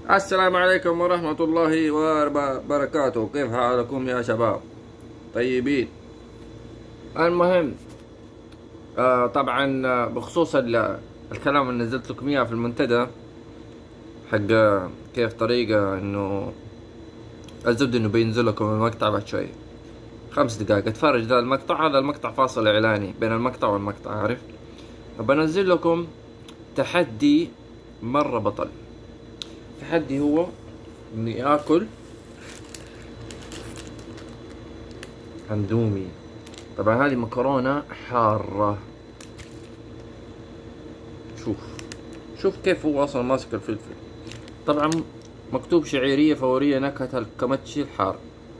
السلام عليكم ورحمة الله وبركاته. كيف حالكم يا شباب؟ طيبين. المهم طبعا بخصوص الكلام اللي نزلت لكم اياه في المنتدى حق كيف طريقة انه الزبدة انه بينزل لكم المقطع بعد شوي 5 دقائق اتفرج ذا المقطع. هذا المقطع فاصل اعلاني بين المقطع والمقطع، عارف؟ بنزل لكم تحدي مرة بطل. التحدي هو اني اكل اندومي. طبعا هذه مكرونة حارة. شوف كيف هو اصلا ماسك الفلفل. طبعا مكتوب شعيرية فورية نكهة الكمتشي الحار.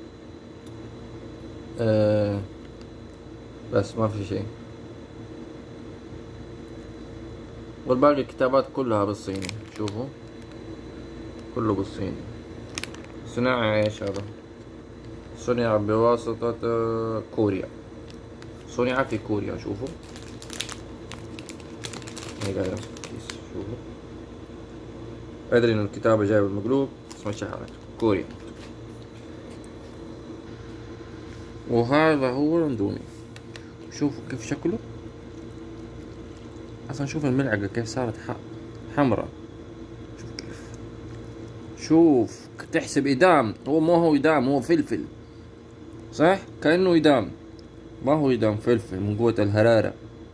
بس ما في شيء، والباقي الكتابات كلها بالصيني. شوفوا كله بالصيني. صناعة ايش هذا؟ صنع بواسطة كوريا. صنع في كوريا. شوفوا هي قاعدة في الكيس. شوفوا ادري ان الكتابة جاية بالمقلوب بس ماشي حالك كوريا. وهذا هو الاندومي. شوفوا كيف شكله اصلا. شوف الملعقة كيف صارت حمراء. شوف كيف. شوف تحسب إدام. هو ما هو إدام، هو فلفل صح؟ كأنه إدام، ما هو إدام، فلفل من قوة الحرارة.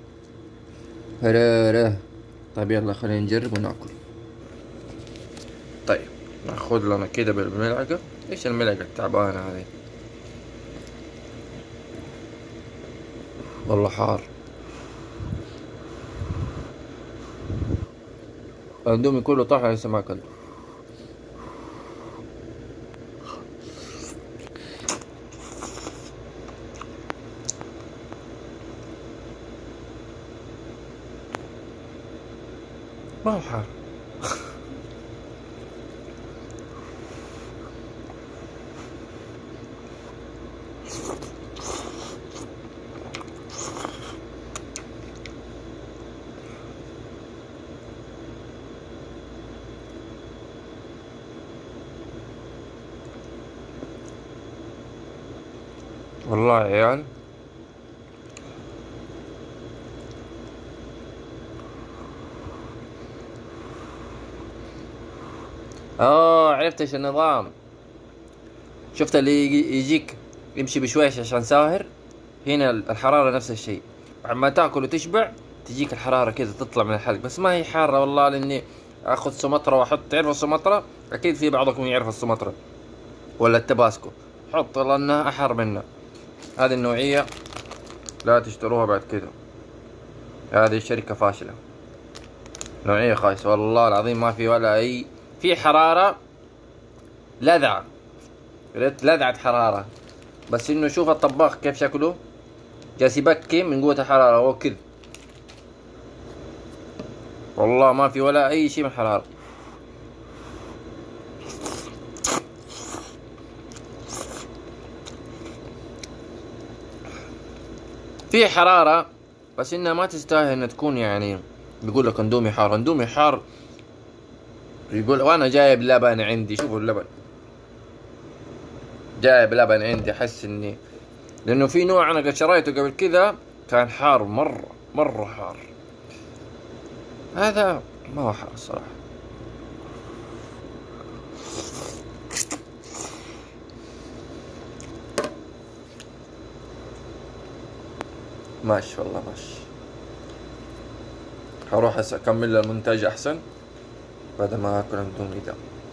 حرارة. طيب يلا خلينا نجرب وناكل. طيب ناخذ لنا كده بالملعقة. ايش الملعقة التعبانة هذه؟ والله حار. الاندومي كله طاح لسه ما اكلته. ما هو حار. والله يا عيال عرفت ايش النظام. شفت اللي يجيك يمشي بشويش عشان ساهر؟ هنا الحرارة نفس الشيء. بعد ما تاكل وتشبع تجيك الحرارة كذا تطلع من الحلق، بس ما هي حارة والله. لاني اخذ سمطرة واحط. تعرف السمطرة؟ اكيد في بعضكم يعرف السمطرة ولا التباسكو. حط لانها احر منها. هذه النوعية لا تشتروها بعد كذا. هذه الشركة فاشلة، نوعية خايسة والله العظيم. ما في ولا اي، في حرارة لذعة، لذعة حرارة. بس انه شوف الطباخ كيف شكله جالس يبكي من قوة الحرارة. هو كذا والله ما في ولا اي شيء من الحرارة. في حرارة بس انها ما تستاهل انها تكون يعني. بيقول لك اندومي حار، اندومي حار. يقول وانا جايب لبن عندي. شوفوا اللبن، جايب لبن عندي. احس اني لانه في نوع انا قد شريته قبل كذا كان حار مرة حار. هذا ما هو حار الصراحة. ماشي والله ماشي. هروح اكمل المونتاج احسن بعد ما اكل اندومي ده.